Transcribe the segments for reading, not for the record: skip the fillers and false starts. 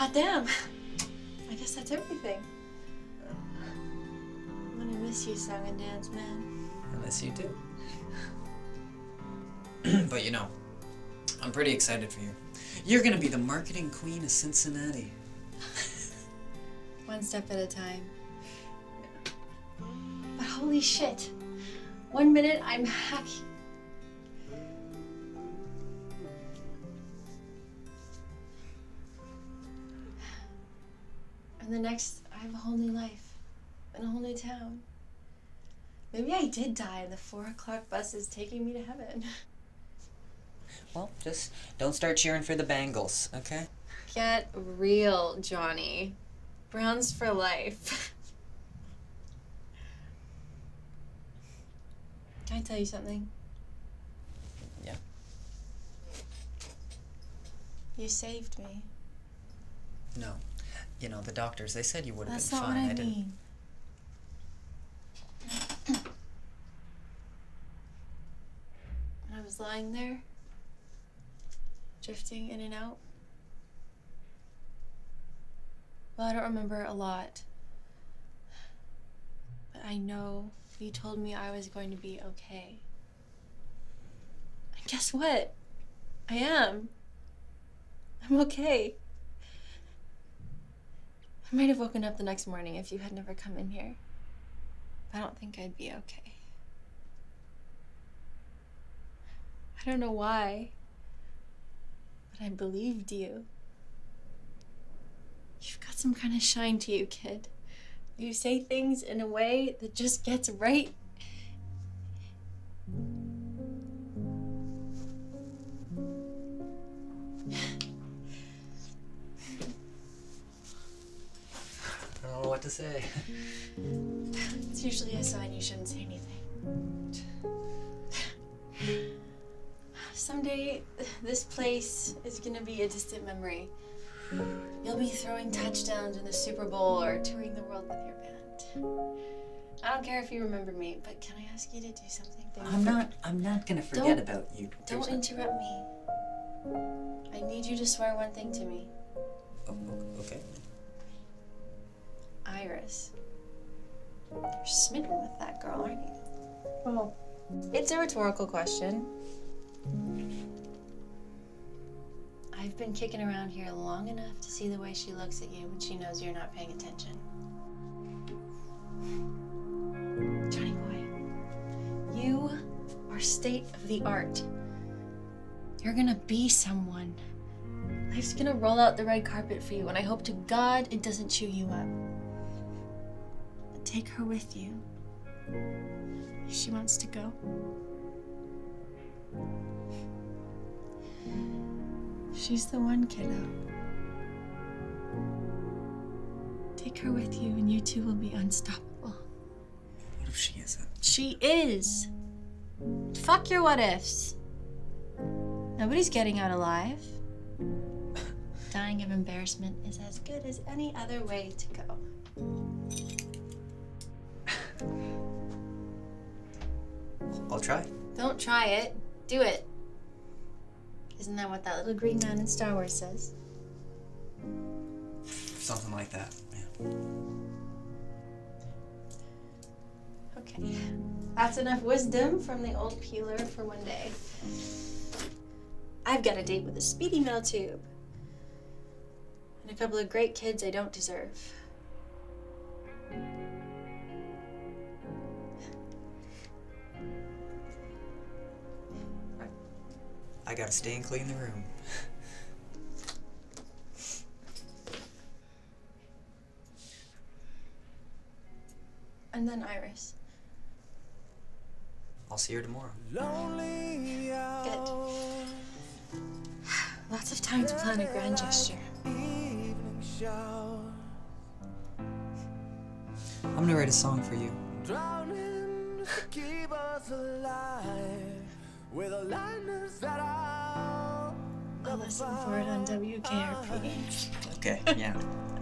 Goddamn. I guess that's everything. I'm gonna miss you, song and dance, man. I miss you too. But you know, I'm pretty excited for you. You're gonna be the marketing queen of Cincinnati. One step at a time. But holy shit. 1 minute I'm hacking. And the next, I have a whole new life in a whole new town. Maybe I did die and the 4 o'clock bus is taking me to heaven. Well, just don't start cheering for the Bengals, okay? Get real, Johnny. Browns for life. Can I tell you something? Yeah. You saved me. No. You know, the doctors, they said you would have That's been not fine. what I mean. When I was lying there, drifting in and out. Well, I don't remember a lot. But I know you told me I was going to be okay. And guess what? I am. I'm okay. I might have woken up the next morning if you had never come in here. I don't think I'd be okay. I don't know why, but I believed you. You've got some kind of shine to you, kid. You say things in a way that just gets right. I don't know what to say. It's usually a sign you shouldn't say anything. Someday, this place is gonna be a distant memory. You'll be throwing touchdowns in the Super Bowl or touring the world with your band. I don't care if you remember me, but can I ask you to do something? I'm not gonna forget about you. Don't interrupt me. I need you to swear one thing to me. Oh, okay. Iris. You're smitten with that girl, aren't you? Well, it's a rhetorical question. I've been kicking around here long enough to see the way she looks at you when she knows you're not paying attention. Johnny boy, you are state of the art. You're gonna be someone. Life's gonna roll out the red carpet for you, and I hope to God it doesn't chew you up. But take her with you if she wants to go. She's the one, kiddo. Take her with you and you two will be unstoppable. What if she isn't? She is. Fuck your what ifs. Nobody's getting out alive. Dying of embarrassment is as good as any other way to go. I'll try. Don't try it. Do it. Isn't that what that little green man in Star Wars says? Something like that, yeah. Okay. That's enough wisdom from the old peeler for one day. I've got a date with a speedy metal tube. And a couple of great kids I don't deserve. I gotta stay and clean the room. And then Iris. I'll see her tomorrow. Good. Lots of time to plan a grand gesture. I'm gonna write a song for you. Drowning to keep us alive with a lightness that I'll listen for it on WKRP. Okay, yeah.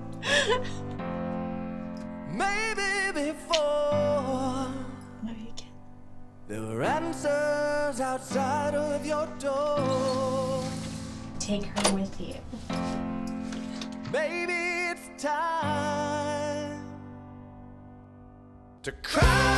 maybe before No, you can't. there were answers outside of your door. Take her with you. Maybe it's time to cry.